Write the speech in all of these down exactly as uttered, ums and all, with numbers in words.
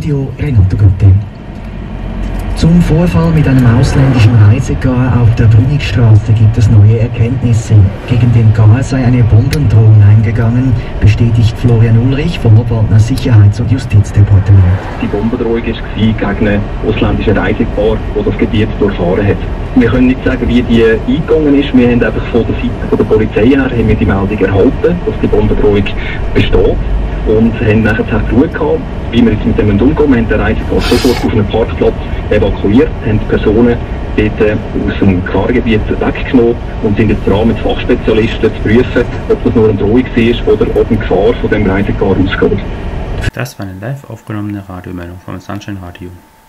Radio Renato Götte. Zum Vorfall mit einem ausländischen Reisegar auf der Brünnigstraße gibt es neue Erkenntnisse. Gegen den Gar sei eine Bombendrohung eingegangen, bestätigt Florian Ulrich vom Oberwaldner Sicherheits- und Justizdepartement. Die Bombendrohung war gegen einen ausländischen Reisegar, der das Gebiet durchfahren hat. Wir können nicht sagen, wie die eingegangen ist. Wir haben einfach von der Seite der Polizei her haben wir die Meldung erhalten, dass die Bombendrohung besteht. Und haben nachher Ruhe gehabt, wie wir jetzt mit dem umgehen. Wir haben den Reisepass sofort auf einen Parkplatz evakuiert, haben die Personen dort aus dem Gefahrengebiet weggenommen und sind jetzt dran, mit Fachspezialisten zu prüfen, ob das nur eine Drohung war oder ob eine Gefahr von dem Reisegar ausgeht. Das war eine live aufgenommene Radiomeldung vom Sunshine Radio.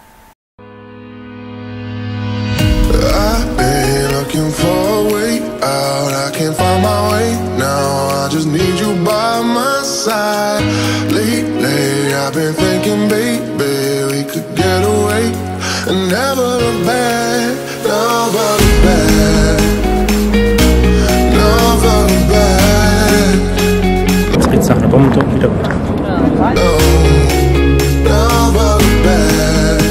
Looking for a way out, I can't find my way now. I just need you by my side. Lately I've been thinking, baby, we could get away and never look back, never look back, never look back. Jetzt geht's nach einer Bombendrohung wieder weiter. No, never look back,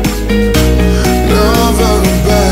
never look back.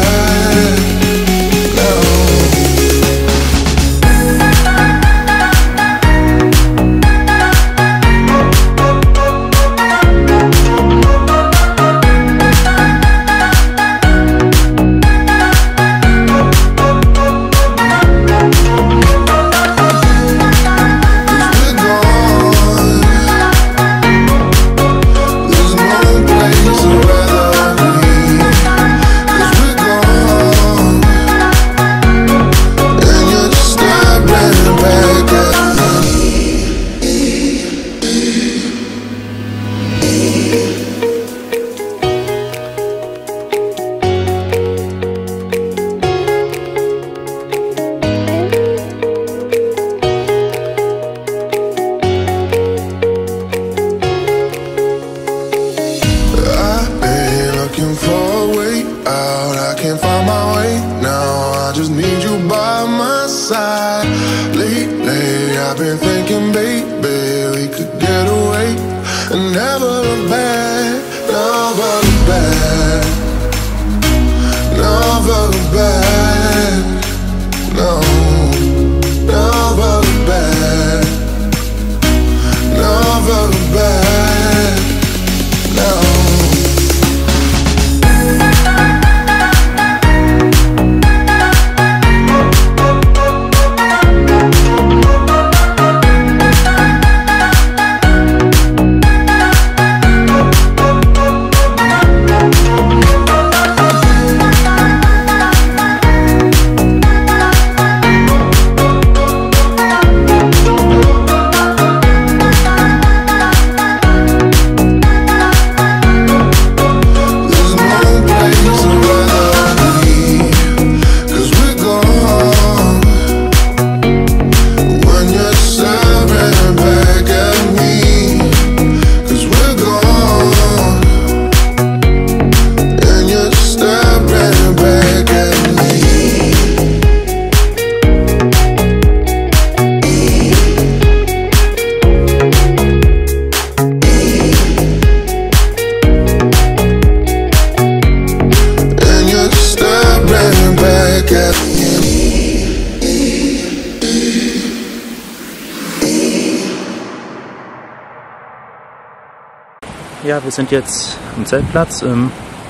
Ja, wir sind jetzt am Zeltplatz, ähm,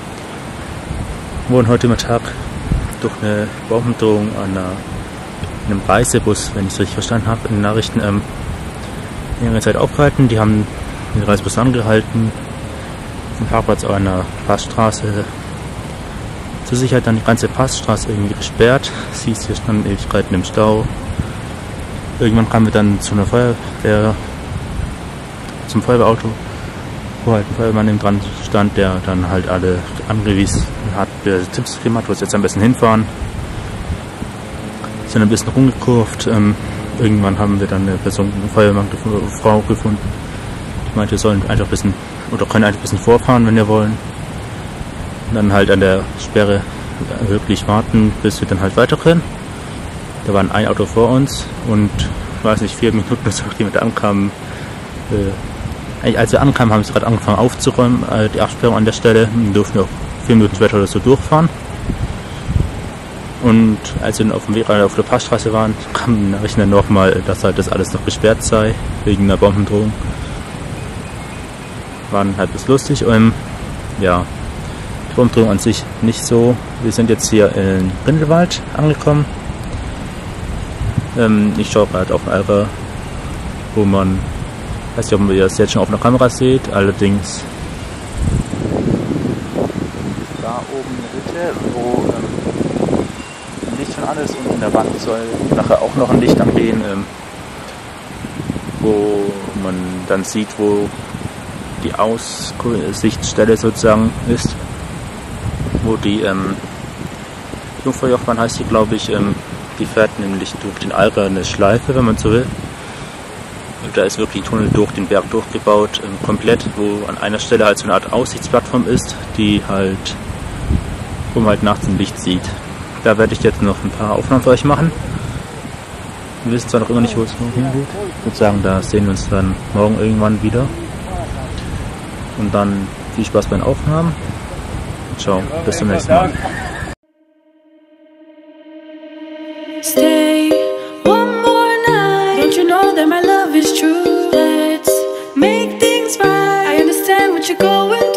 wurden heute Mittag durch eine Bombendrohung an einer, einem Reisebus, wenn ich es richtig verstanden habe, in den Nachrichten ähm, längere Zeit aufgehalten. Die haben den Reisebus angehalten, den Parkplatz an einer Passstraße, zur Sicherheit dann die ganze Passstraße irgendwie gesperrt. Sie ist hier standen Ewigkeiten im Stau. Irgendwann kamen wir dann zu einer Feuerwehr, zum Feuerwehrauto, wo halt ein Feuerwehrmann neben dran stand, der dann halt alle angewiesen hat, der Tipps gegeben hat, wo sie jetzt am besten hinfahren. Sind ein bisschen rumgekurvt. Ähm, irgendwann haben wir dann eine Person, eine Feuerwehrmann gefunden, eine Frau gefunden, die meinte, wir sollen einfach ein bisschen oder können einfach ein bisschen vorfahren, wenn wir wollen. Und dann halt an der Sperre wirklich warten, bis wir dann halt weiter können. Da war ein Auto vor uns und ich weiß nicht, vier Minuten, nachdem wir da ankamen, äh, als wir ankamen, haben sie gerade angefangen aufzuräumen, äh, die Absperrung an der Stelle. Wir durften auch vier Minuten später oder so durchfahren. Und als wir dann auf dem Weg auf der Passstraße waren, kam die Nachricht dann nochmal, dass halt das alles noch gesperrt sei, wegen einer Bombendrohung. War halt das lustig. Und ja, die Bombendrohung an sich nicht so. Wir sind jetzt hier in Grindelwald angekommen. Ähm, ich schaue gerade auf Alba, wo man, ich weiß nicht, ob ihr das jetzt schon auf einer Kamera seht, allerdings da oben eine Hütte, wo ähm, Licht von alles und in der Wand soll nachher auch noch ein Licht angehen, ähm, wo man dann sieht, wo die Aussichtsstelle sozusagen ist, wo die ähm, Jungfraujochbahn heißt hier, glaube ich, ähm, die fährt nämlich durch den Allgäu eine Schleife, wenn man so will. Da ist wirklich ein Tunnel durch den Berg durchgebaut, ähm, komplett, wo an einer Stelle halt so eine Art Aussichtsplattform ist, die halt, wo man halt nachts ein Licht sieht. Da werde ich jetzt noch ein paar Aufnahmen für euch machen. Wir wissen zwar noch immer nicht, wo es hingeht. Ich würde sagen, da sehen wir uns dann morgen irgendwann wieder. Und dann viel Spaß beim Aufnahmen. Ciao, bis zum nächsten Mal. Stay one more night. Don't you know that my love is true? Let's make things right. I understand what you're going through.